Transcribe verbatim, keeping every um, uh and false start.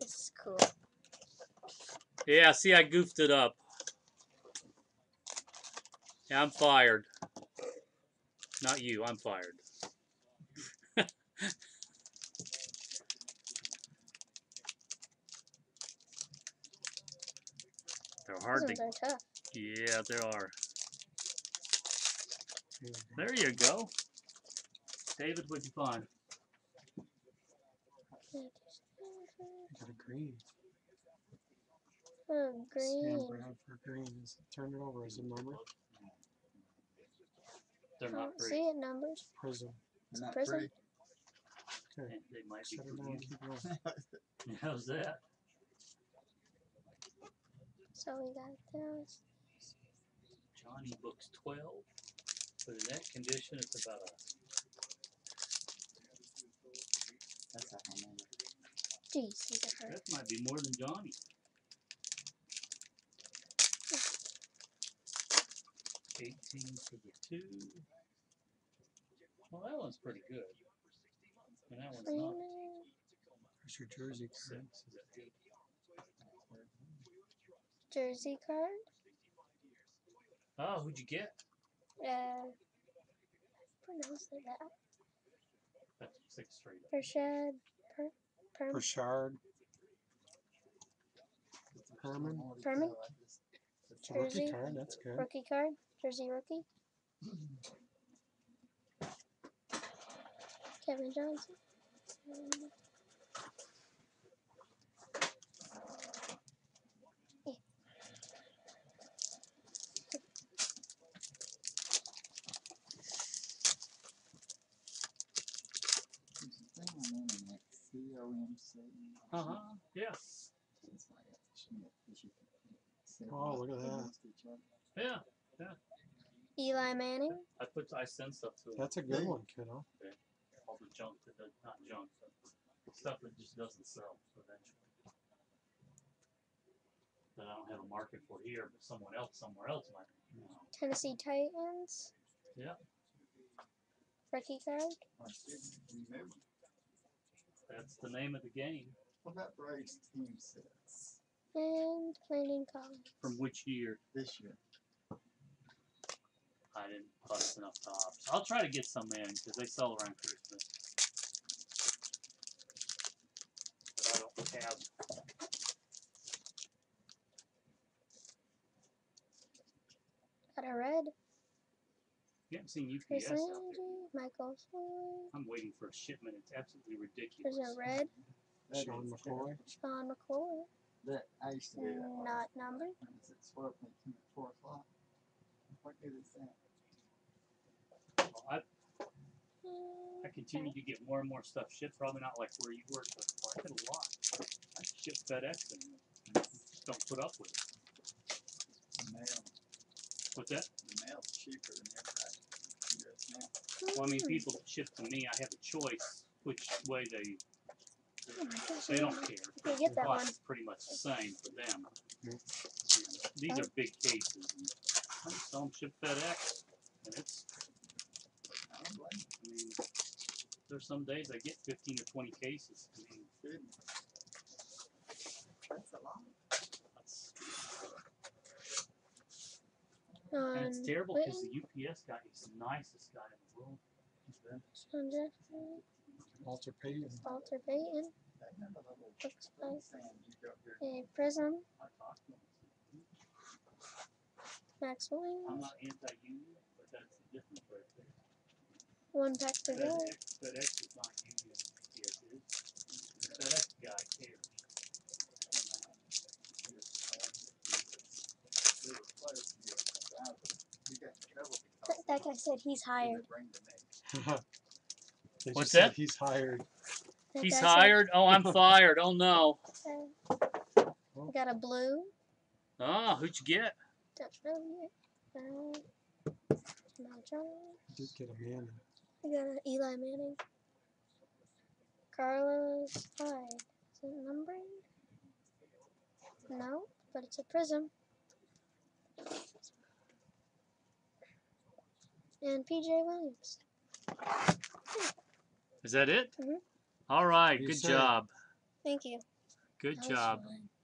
This is cool. Yeah, see, I goofed it up. Yeah, I'm fired. Not you, I'm fired. They're hard These to... ones are tough. Yeah, there are. There you go. David, what'd you find? Got a green. Oh, green. Sam Bradford green. Is it, turn it over as a number. They're I not don't free. see it numbers. Prizm. It's Not Prizm. free. Okay. They might be Set it for down. you. Keep going. How's that? So we got those. Johnny books twelve. But in that condition, it's about a... That's not my number. Jeez, these are hard. That might be more than Johnny. eighteen for the two. Well, that one's pretty good. And that one's not. There's your jersey card. Six. Is that eight? Jersey card. Oh, who'd you get? Uh, pronounce it that. That's six straight up. Breshard. Per, per, Breshard. Perriman. Perriman. It's a rookie Jersey. card. That's good. Rookie card. Jersey rookie. Kevin Johnson. Um, yeah. There's a thing on the internet, C O M C. Uh-huh, yeah. It's like a Schmidt, that you can sit Oh, look at that. against each other. Yeah, yeah. Eli Manning. I put, I send stuff to him. That's a good one, kiddo. All the junk that does, not junk, but stuff that just doesn't sell eventually. That I don't have a market for here, but someone else, somewhere else might. You know. Tennessee Titans. Yeah, Rookie card. I didn't remember. that's the name of the game. What about Braves team sets And Landon Collins. From which year? this year? I didn't bust enough tops. I'll try to get some in because they sell around Christmas. But I don't have. Got a red. You haven't seen U P S Chris out there. Angie. Michael Floyd. I'm waiting for a shipment. It's absolutely There's ridiculous. a red. That Sean is McCoy. Sean McCoy. That I used to do that. one. Not numbered. When I was at twelve, they came at four o'clock. What good is that? Well, I, I continue to get more and more stuff shipped. Probably not like where you work, but well, I get a lot. I ship FedEx and just don't put up with it. The mail. What's that? The mail's cheaper than everybody. U S mail. Well, I mean, people that ship to me, I have a choice which way they. Oh my gosh, They I don't didn't- care. I can't get The that one. cost is pretty much the same for them. Mm. And these are big cases. And I just tell them ship FedEx, and it's. I don't blame you. I mean, there's some days I get fifteen or twenty cases. I mean, Goodness. That's a lot. that's, On and it's terrible because the Witten, U P S guy is the nicest guy in the world. He's been. Sean Jeffrey. Walter Payton. Walter Payton. That number little Looks like sand you go here. a Prism. I talked to him. Max I'm Williams. not anti-union, but that's the difference right there. One pack per day. FedEx, FedEx is not union. Yes, it is. The FedEx guy cares. They were close to get out of it. We got in trouble That, because that guy said he's they hired. would bring the mail. They What's just said that? He's hired. That He's guy said, hired? Oh, I'm fired. Oh, no. uh, we got a blue. Oh, who'd you get? Don't know yet. Uh, not John. Did get a man. We got an Eli Manning. Carlos Hyde. Is it numbered? No, but it's a Prism. And P J Williams. Is that it? Mhm. All right. What do you Good say? job. Thank you. Good That was job. fun.